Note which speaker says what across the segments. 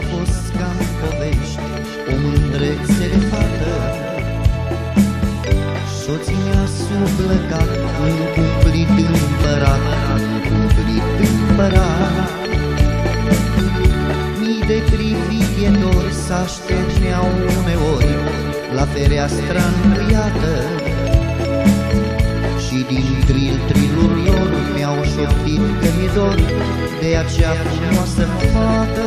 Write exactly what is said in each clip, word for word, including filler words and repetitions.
Speaker 1: fost ca-n povești o mândrețe de fată. Soția sublăcat, un cumplit împărat, un cumplit împărat. Mii de privighetori s-așterneau uneori la fereastra înriată, și din tril-trilul lor mi-au șoptit că mi-e dor de acea frumoasă fată.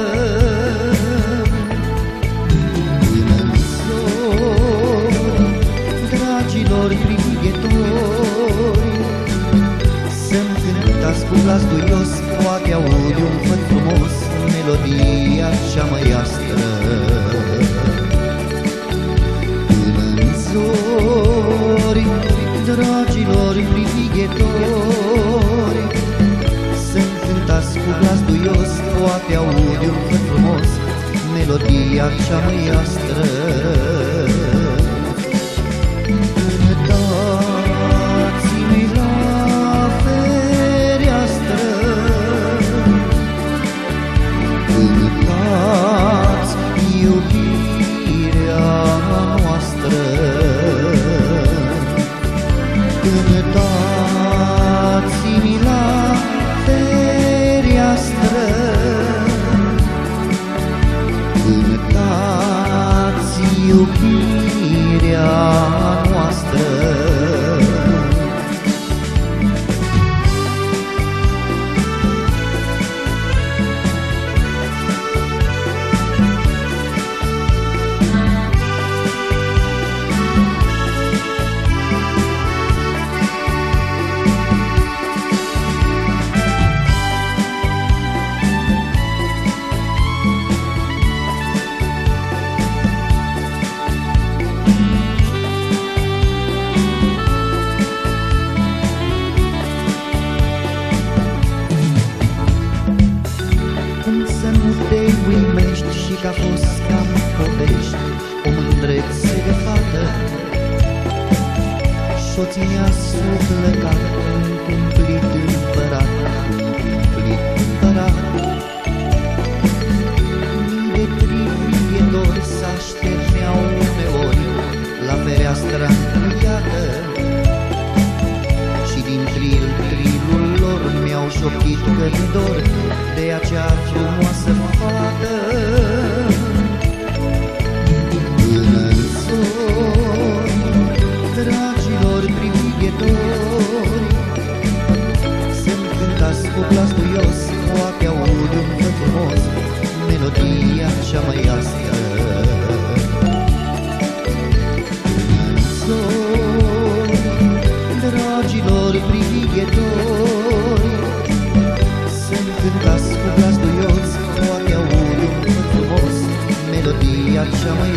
Speaker 1: Până-n zori, dragilor privighetori, să-mi cântați cu glas duios, poate aude un făt frumos melodia cea mai astră. Până-n zori, dragilor privighetori, să-mi cântați cu glas duios, poate aude un făt frumos melodia cea mai astră. Cântați-mi la fereastră, cântați iubirea noastră, cântați-mi la fereastră, cântați iubirea noastră. Uimești și că-a fost ca-n povești o mândrețe de fată. Soția sublăcat, un cumplit împărat, un cumplit împărat. Mii de privighetori s-așterneau uneori la fereastra încuiată, și din tril-trilul lor mi-au șoptit că mi dor de acea frumoasă fată. Până-n zori, dragilor privighetori, să-mi cântați cu glas duios, poate aude un făt frumos melodia cea mai astră. Până-n zori, dragilor privighetori, să-mi cântați cu glas duios, poate aude un făt frumos melodia cea mai